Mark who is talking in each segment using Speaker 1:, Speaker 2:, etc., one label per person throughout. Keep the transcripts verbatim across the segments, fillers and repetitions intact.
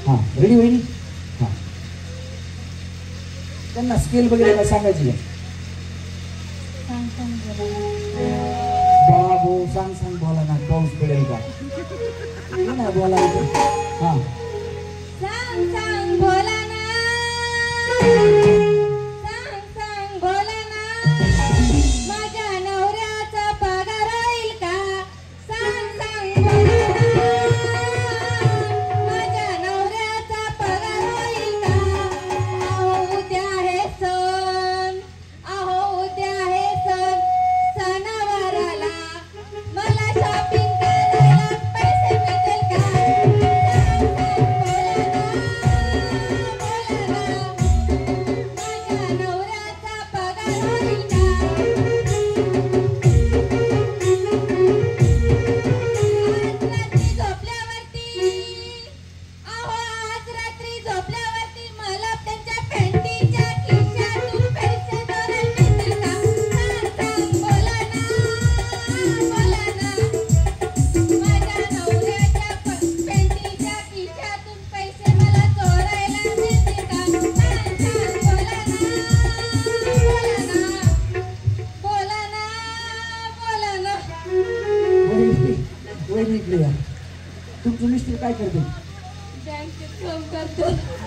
Speaker 1: हां रेडी वहिनी. हां त्यांना स्केल वगैरे सांगायची आहे. बाबू सांग सांग बोला ना, पाऊस पडेल का नाही बोलायचं. हां
Speaker 2: सांग सांग बोला ना, सांग सांग बोला ना, माझ्या नवऱ्याचा पगार होईल का? सांग सांग बोला ना, माझ्या नवऱ्याचा पगार होईल का? अहो उद्या आहे सण, अहो उद्या आहे सण, सणावाराला मला शॉपिंग करायला पैसे मिळतील का?
Speaker 1: तुमचं मिस्टर काय करते?
Speaker 2: बँकेत काम करतो.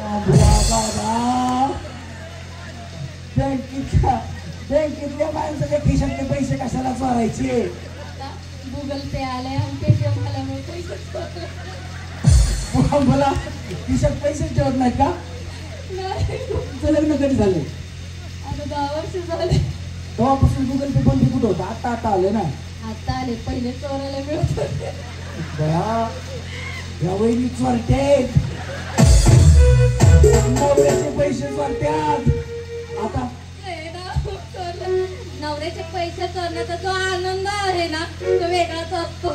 Speaker 1: बँकेच्या बँकेतल्या माणसाच्या खिशातले पैसे कशाला चोरायचे?
Speaker 2: गुगल पे आले आणि पेटीएम आल्यामुळे पैसे
Speaker 1: मला खिशात पैसे ठेवत नाहीत का? तुमचं लग्न कधी झालं?
Speaker 2: आता दहा वर्ष झाले.
Speaker 1: तेव्हापासून गुगल पे बंद कुठं होतं? आता आता आले ना.
Speaker 2: आता आले, पहिले चोरायला मिळत होते.
Speaker 1: या वहिनी चोरते, नवऱ्याचे पैसे चोरत्यात. आता
Speaker 2: नवऱ्याचे पैसे चोरण्याचा जो आनंद आहे ना, तो वेगळाच असतो.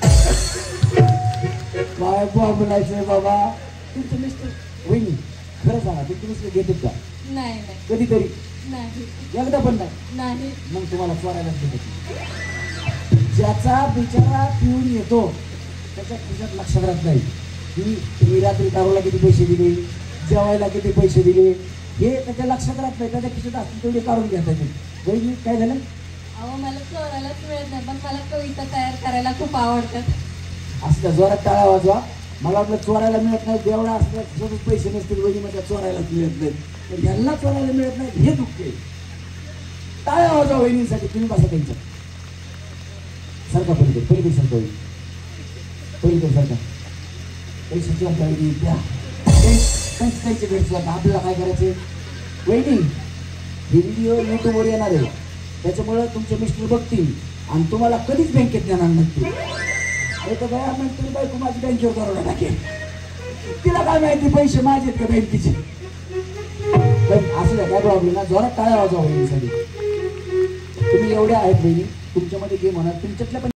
Speaker 1: काय बोलायचंय बाबा. तुमचं मिस्टर वहिनी खरं सांगा, तुमचे मिस्टर घेतात का?
Speaker 2: नाही नाही
Speaker 1: कधीतरी
Speaker 2: नाही,
Speaker 1: एकदा पण नाही.
Speaker 2: नाही
Speaker 1: मग तुम्हाला चोरायला भेटत. ज्याचा बिचारा पिऊन येतो त्याच्या खिशात लक्षात राहत नाही की तुम्ही रात्री दारूला किती पैसे दिले, जेवायला किती पैसे दिले, हे त्याच्या लक्षात राहत नाही. त्याच्या खिशात असतील तेवढे काढून घ्या त्याचे. वहिनी काय झालं?
Speaker 2: अहो मला चोरायलाच मिळत नाही, पण मला कविता तयार करायला खूप आवडतात.
Speaker 1: असं जोरात टाळा वाजवा. मला वाटलं चोरायला मिळत नाही, देवळा असलं सोबत पैसे नसतील वहिनी माझ्या चोरायलाच मिळत नाही, पण ह्यांना चोरायला मिळत नाही हे दुःख आहे. टाळ्या वाजवा वहिनीसाठी. तुम्ही बसा त्यांच्या सारखा पलीकडे पलीकडे सारखा होईल पलीकडे सारखा पैशाची वहिनी द्या. त्यांचे भेटतो. आता आपल्याला काय करायचे? वहिनी हे व्हिडिओ यूट्यूबवर येणार आहे, त्याच्यामुळं तुमचे मिस्टर बघतील आणि तुम्हाला कधीच बँकेत नेणार नसतील. अरे तर बाय आपण तुम्ही बायको माझी बँकेवर करोडा टाकेल, तिला काय माहिती पैसे माझे का बँकेचे. पण असं काय प्रॉब्लेम ना, जोरात टाळ्या वाजवा वहिनीसाठी. तुम्ही एवढ्या आहेत बहिणी, तुमच्यामध्ये गेम होणार. तुमच्यातल्या पण